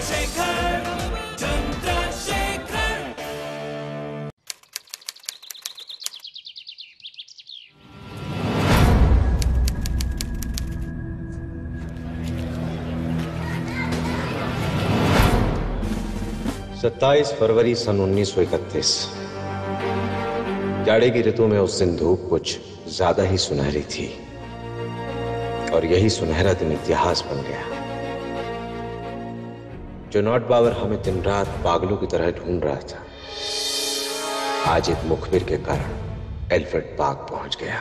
सत्ताईस फरवरी सन 1931। जाड़े की ऋतु में उस दिन धूप कुछ ज्यादा ही सुनहरी थी और यही सुनहरा दिन इतिहास बन गया। जो नॉट बावर हमें दिन रात पागलों की तरह ढूंढ रहा था, आज एक मुखबिर के कारण एल्फ्रेड पार्क पहुंच गया।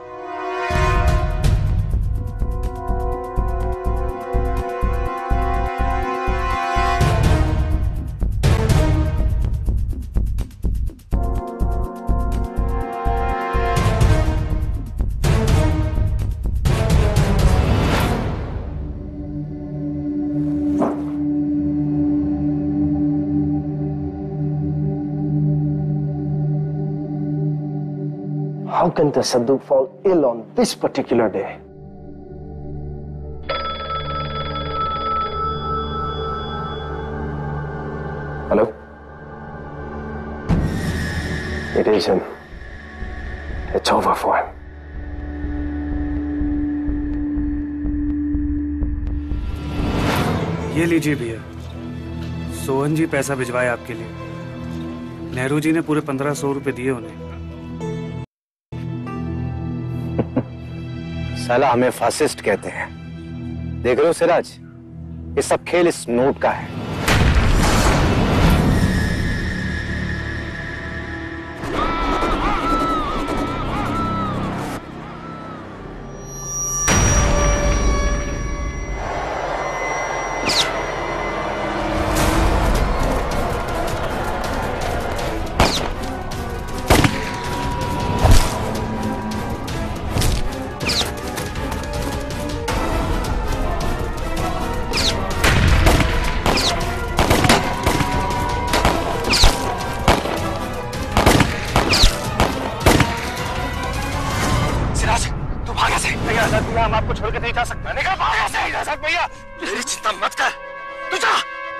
How can Tasadduq fall ill on this particular day? Hello? It is him. It's over for him. ये लीजिए भैया, सोहन जी पैसा भिजवाए आपके लिए। नेहरू जी ने पूरे 1500 रुपए दिए उन्हें। साला हमें फासिस्ट कहते हैं। देख रहे हो सिराज, ये सब खेल इस नोट का है। हम आपको छोड़ के नहीं जा सकते। निकल बाहर से भैया, मेरी चिंता मत कर, तू जा।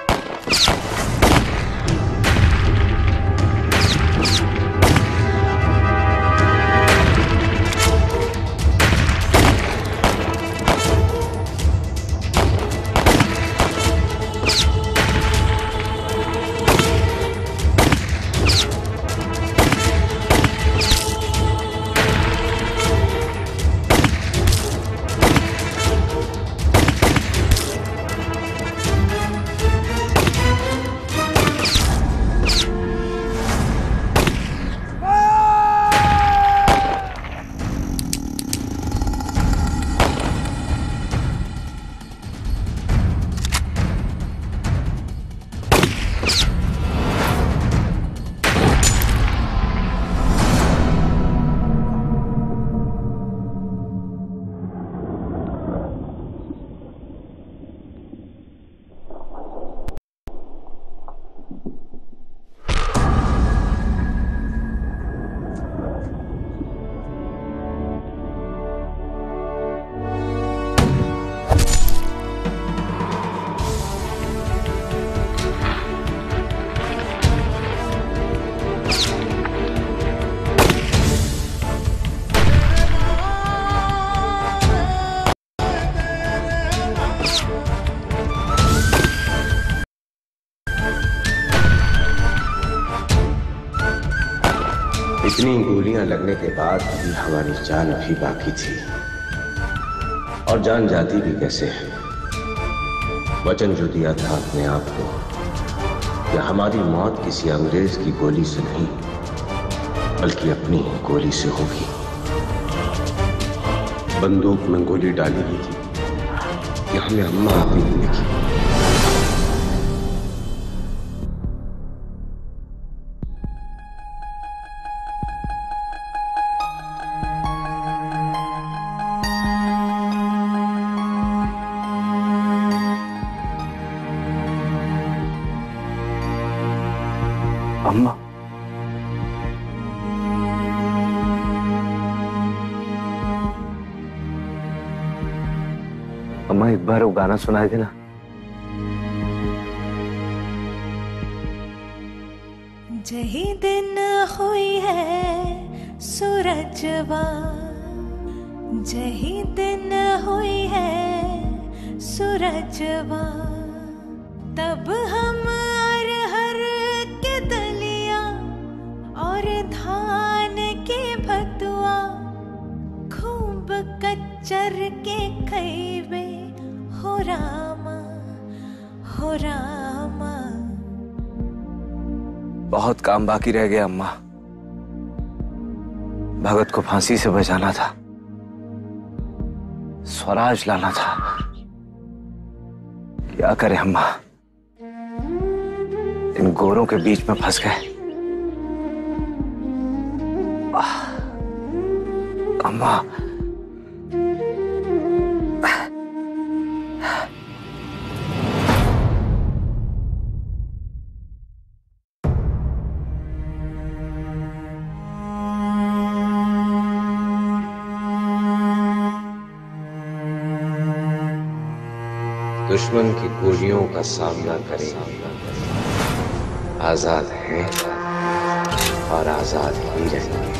इतनी गोलियां लगने के बाद भी हमारी जान अभी बाकी थी, और जान जाती भी कैसे है। वचन जो दिया था अपने आप को कि हमारी मौत किसी अंग्रेज की गोली से नहीं बल्कि अपनी गोली से होगी। बंदूक में गोली डाली हुई थी कि हमें अम्मा आती नहीं देखी। अम्मा, अम्मा एक बार वो गाना सुनाए थे ना। जही दिन हुई है सूरजवा, जही दिन हुई है सूरजवा, तब हम अरहर के दलिया और धान के भतुआ खूब कच्चर के खैबे हो रामा, हो रामा। बहुत काम बाकी रह गया अम्मा। भगत को फांसी से बचाना था, स्वराज लाना था। क्या करें अम्मा, इन गोरों के बीच में फंस गए। अम्मा, दुश्मन की गोलियों का सामना करें, आजाद हैं और आजाद ही रहेंगे।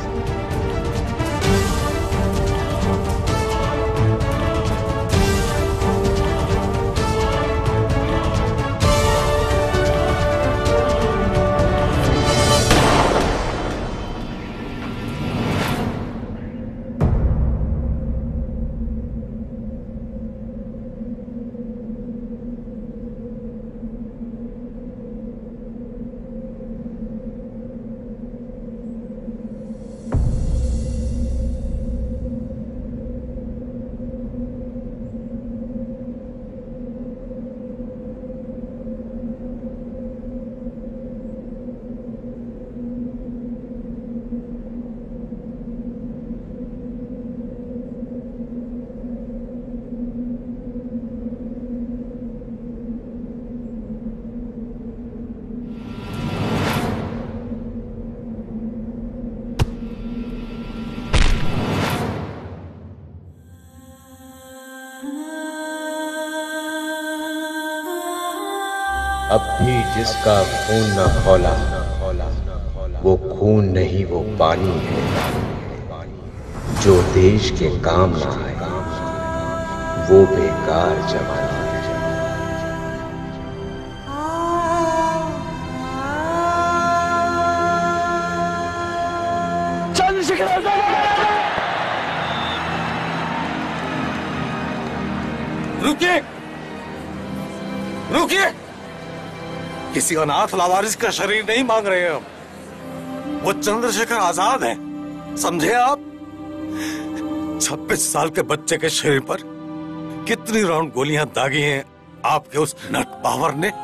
अब भी जिसका खून न खौला, वो खून नहीं वो पानी है। जो देश के काम ना आए, वो बेकार जवानी है। रुकिए, रुकिए। किसी अनाथ लावारिस का शरीर नहीं मांग रहे हम, वो चंद्रशेखर आजाद है, समझे आप? 26 साल के बच्चे के शरीर पर कितनी राउंड गोलियां दागी हैं आपके उस नट पावर ने।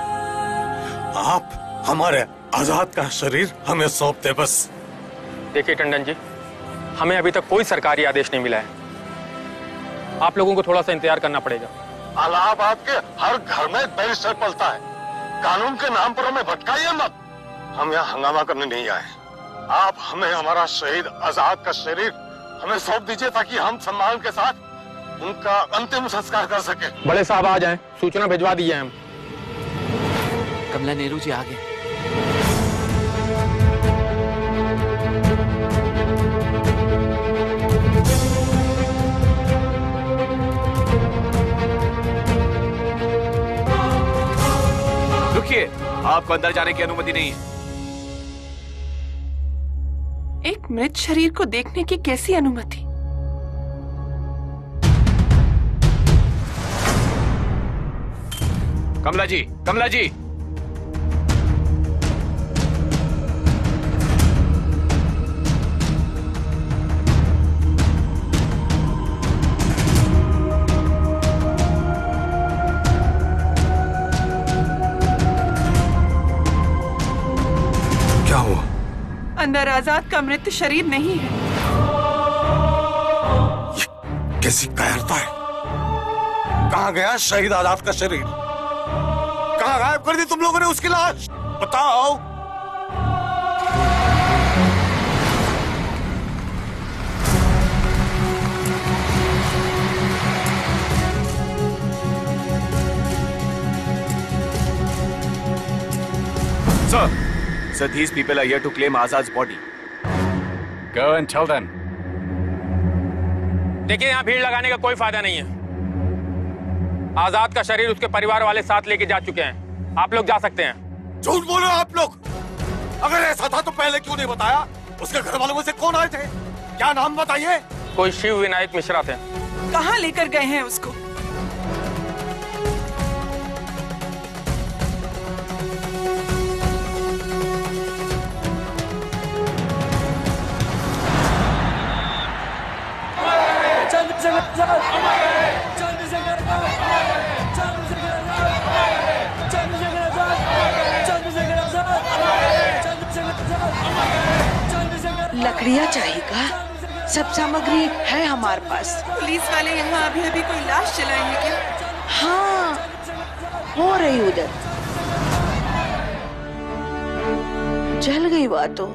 आप हमारे आजाद का शरीर हमें सौंप दे बस। देखिए टंडन जी, हमें अभी तक कोई सरकारी आदेश नहीं मिला है। आप लोगों को थोड़ा सा इंतजार करना पड़ेगा। इलाहाबाद के हर घर में बैरिस्टर पलता है, कानून के नाम पर हमें भटकाइए मत। हम यहाँ हंगामा करने नहीं आए। आप हमें हमारा शहीद आजाद का शरीर हमें सौंप दीजिए ताकि हम सम्मान के साथ उनका अंतिम संस्कार कर सके। बड़े साहब आ जाएं, सूचना भिजवा दी है हम। कमला नेहरू जी आ गए। रुकिए, आपको अंदर जाने की अनुमति नहीं है। एक मृत शरीर को देखने की कैसी अनुमति? कमला जी, कमला जी। अंदर आजाद का मृत शरीर नहीं है। ये कैसी कायरता है? कहाँ गया शहीद आजाद का शरीर? कहाँ गायब कर दी तुम लोगों ने उसकी लाश? बताओ। So these people are here to claim Azad's body. Go and tell them. देखिए, यहाँ भीड़ लगाने का कोई फायदा नहीं है। आजाद का शरीर उसके परिवार वाले साथ लेके जा चुके हैं। आप लोग जा सकते हैं। झूठ बोलो आप लोग। अगर ऐसा था तो पहले क्यों नहीं बताया? उसके घर वालों में से कौन आए थे? क्या नाम बताइए? कोई शिव विनायक मिश्रा थे। कहाँ लेकर गए हैं उसको? लकड़ियाँ चाहिएगा? सब सामग्री है हमारे पास। पुलिस वाले यहाँ अभी अभी कोई लाश जलाएंगे क्या? हाँ, हो रही उधर। जल गई बात तो।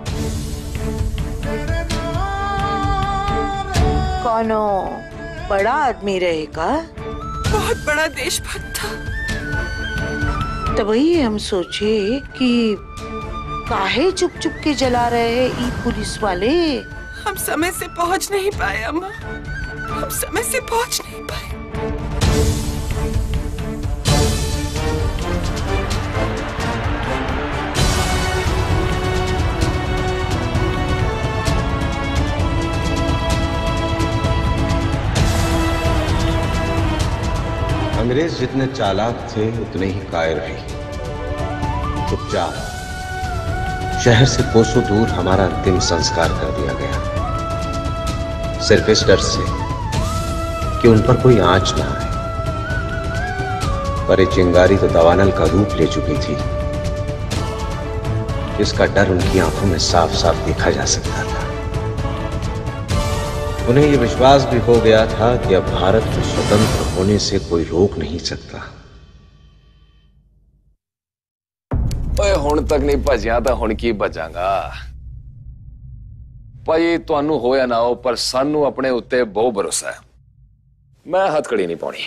कौनो बड़ा आदमी रहेगा? बहुत बड़ा देशभक्त था। तभी हम सोचे कि काहे चुप चुप के जला रहे हैं ई पुलिस वाले। हम समय से पहुंच नहीं पाए अम्मा, हम समय से पहुंच नहीं पाए। अंग्रेज जितने चालाक थे उतने ही कायर भी। चुपचाप शहर से कोसों दूर हमारा अंतिम संस्कार कर दिया गया, सिर्फ इस डर से कि उन पर कोई आंच ना आए। पर ये चिंगारी तो दवानल का रूप ले चुकी थी, जिसका डर उनकी आंखों में साफ साफ देखा जा सकता था। उन्हें यह विश्वास भी हो गया था कि अब भारत को स्वतंत्र होने से कोई रोक नहीं सकता। ओए हुण तक नहीं भजिया तो हुण की भजांगा। भाई तुहानू होया ना हो, पर सानू अपने उत्ते बहुत भरोसा है। मैं हथकड़ी नहीं पाउणी।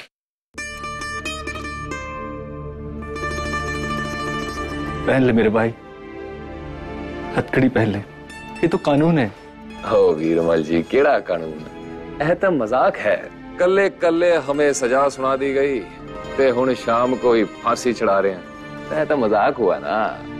पहन ले मेरे भाई, हथकड़ी पहन ले, ये तो कानून है। हो वीरमल जी, केड़ा कानून? यह तो मजाक है। कल्ले कल्ले हमें सजा सुना दी गई ते हुण शाम को ही फांसी चढ़ा रहे हैं। यह तो मजाक हुआ ना।